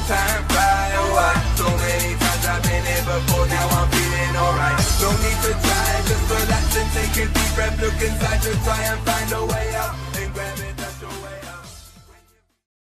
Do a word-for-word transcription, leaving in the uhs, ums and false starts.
time fly away. So many times I've been here before, now I'm feeling alright. No need to try, just relax and take a deep breath. Look inside, just try and